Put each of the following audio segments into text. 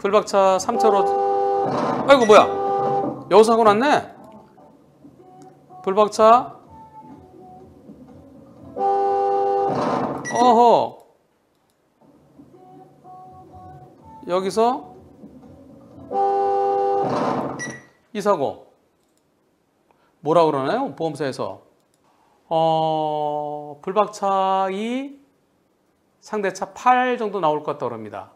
불박차 3차로. 아이고 뭐야, 여기서 사고 났네. 불박차. 어허, 여기서 이 사고 뭐라 그러나요? 보험사에서 불박차 2, 상대차 8 정도 나올 것 같다고 합니다.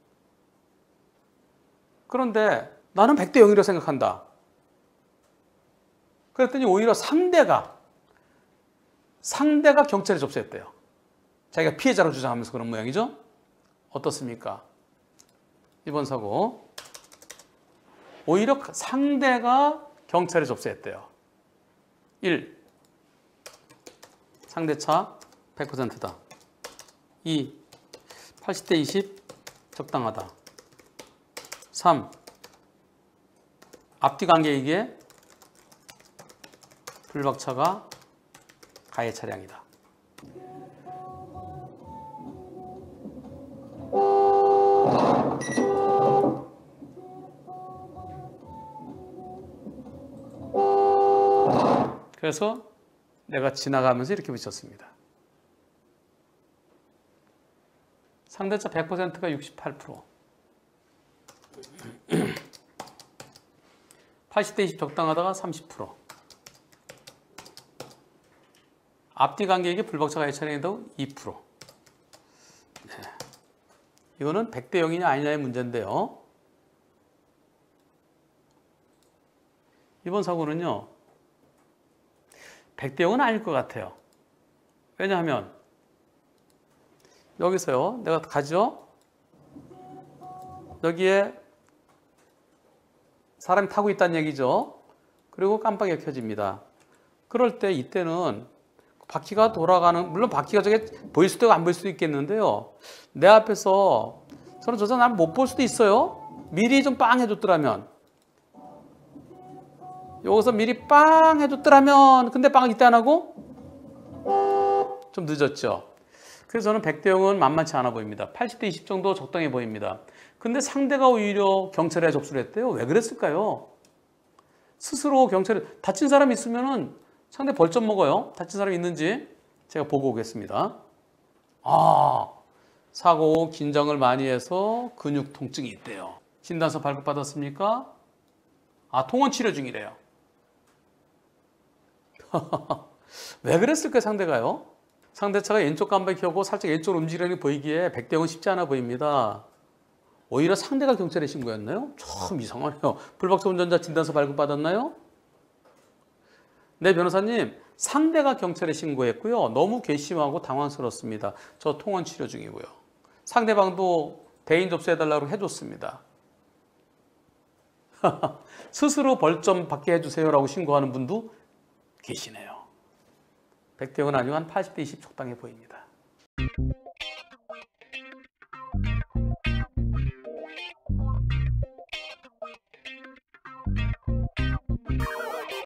그런데 나는 100대 0이라고 생각한다. 그랬더니 오히려 상대가 경찰에 접수했대요. 자기가 피해자로 주장하면서 그런 모양이죠. 어떻습니까? 이번 사고 오히려 상대가 경찰에 접수했대요. 1. 상대차 100%다. 2. 80대 20 적당하다. 3. 앞뒤 관계이기에 불박차가 가해 차량이다. 그래서 내가 지나가면서 이렇게 붙였습니다. 상대차 100%가 68%. 80대 20 적당하다가 30%. 앞뒤 관계에게 불박차 가해 차량이다고 2%. 네. 이거는 100대 0이냐 아니냐의 문제인데요. 이번 사고는요, 100대 0은 아닐 것 같아요. 왜냐하면 여기서요, 내가 가죠. 여기에 사람이 타고 있다는 얘기죠. 그리고 깜빡이가 켜집니다. 그럴 때 이때는 바퀴가 돌아가는, 물론 바퀴가 저게 보일 수도 있고 안 보일 수도 있겠는데요. 내 앞에서 저는 저 사람 못 볼 수도 있어요. 미리 좀 빵 해줬더라면. 여기서 미리 빵 해줬더라면. 근데 빵을 이때 안 하고 좀 늦었죠. 그래서 저는 100대 0은 만만치 않아 보입니다. 80대 20 정도 적당해 보입니다. 근데 상대가 오히려 경찰에 접수를 했대요. 왜 그랬을까요? 스스로 경찰에, 다친 사람 있으면은 상대 벌점 먹어요. 다친 사람 있는지 제가 보고 오겠습니다. 사고 긴장을 많이 해서 근육 통증이 있대요. 진단서 발급받았습니까? 통원 치료 중이래요. 왜 그랬을까요, 상대가요? 상대차가 왼쪽 깜빡이 켜고 살짝 왼쪽으로 움직이려니 보이기에 100대 0은 쉽지 않아 보입니다. 오히려 상대가 경찰에 신고했나요? 참 이상하네요. 불박차 운전자 진단서 발급받았나요? 네, 변호사님, 상대가 경찰에 신고했고요. 너무 괘씸하고 당황스럽습니다. 저 통원 치료 중이고요. 상대방도 대인 접수해달라고 해줬습니다. 스스로 벌점 받게 해주세요라고 신고하는 분도 계시네요. 100대 0은 아니고 한 80대 20 적당해 보입니다.